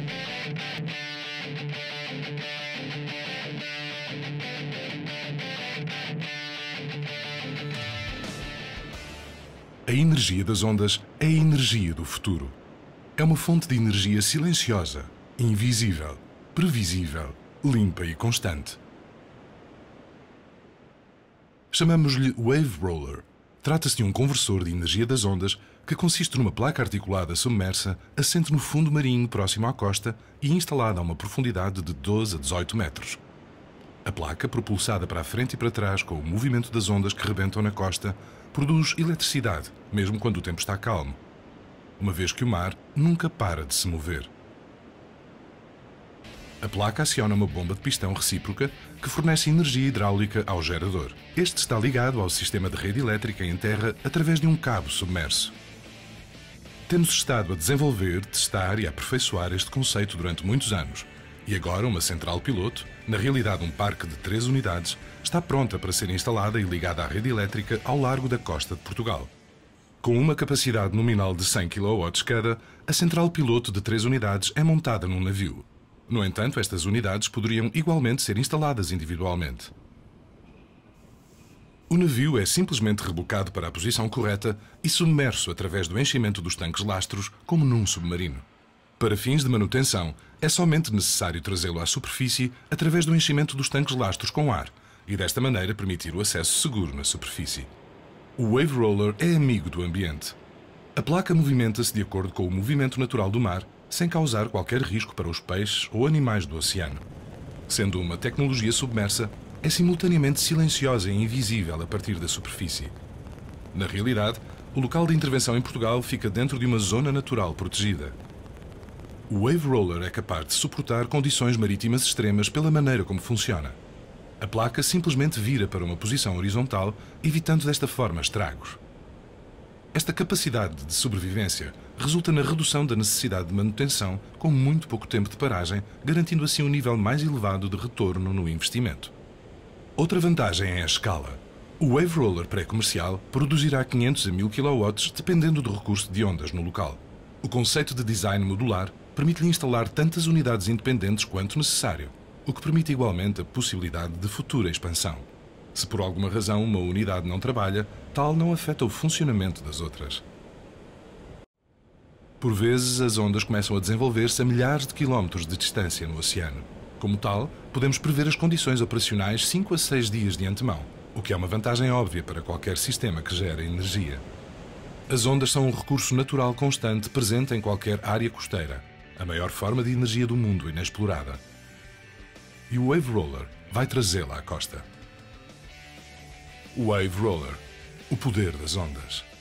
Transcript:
A energia das ondas é a energia do futuro. É uma fonte de energia silenciosa, invisível, previsível, limpa e constante. Chamamos-lhe Wave Roller. Trata-se de um conversor de energia das ondas que consiste numa placa articulada submersa assente no fundo marinho próximo à costa e instalada a uma profundidade de 12 a 18 metros. A placa, propulsada para a frente e para trás com o movimento das ondas que rebentam na costa, produz eletricidade, mesmo quando o tempo está calmo, uma vez que o mar nunca para de se mover. A placa aciona uma bomba de pistão recíproca que fornece energia hidráulica ao gerador. Este está ligado ao sistema de rede elétrica em terra através de um cabo submerso. Temos estado a desenvolver, testar e aperfeiçoar este conceito durante muitos anos. E agora uma central piloto, na realidade um parque de 3 unidades, está pronta para ser instalada e ligada à rede elétrica ao largo da costa de Portugal. Com uma capacidade nominal de 100 kW cada, a central piloto de 3 unidades é montada num navio. No entanto, estas unidades poderiam igualmente ser instaladas individualmente. O navio é simplesmente rebocado para a posição correta e submerso através do enchimento dos tanques lastros, como num submarino. Para fins de manutenção, é somente necessário trazê-lo à superfície através do enchimento dos tanques lastros com ar e desta maneira permitir o acesso seguro na superfície. O Wave Roller é amigo do ambiente. A placa movimenta-se de acordo com o movimento natural do mar, sem causar qualquer risco para os peixes ou animais do oceano. Sendo uma tecnologia submersa, é simultaneamente silenciosa e invisível a partir da superfície. Na realidade, o local de intervenção em Portugal fica dentro de uma zona natural protegida. O Wave Roller é capaz de suportar condições marítimas extremas pela maneira como funciona. A placa simplesmente vira para uma posição horizontal, evitando desta forma estragos. Esta capacidade de sobrevivência resulta na redução da necessidade de manutenção com muito pouco tempo de paragem, garantindo assim um nível mais elevado de retorno no investimento. Outra vantagem é a escala. O Wave Roller pré-comercial produzirá 500 a 1000 kW dependendo do recurso de ondas no local. O conceito de design modular permite-lhe instalar tantas unidades independentes quanto necessário, o que permite igualmente a possibilidade de futura expansão. Se por alguma razão uma unidade não trabalha, tal não afeta o funcionamento das outras. Por vezes, as ondas começam a desenvolver-se a milhares de quilómetros de distância no oceano. Como tal, podemos prever as condições operacionais 5 a 6 dias de antemão, o que é uma vantagem óbvia para qualquer sistema que gere energia. As ondas são um recurso natural constante presente em qualquer área costeira, a maior forma de energia do mundo inexplorada. E o Wave Roller vai trazê-la à costa. Wave Roller, o poder das ondas.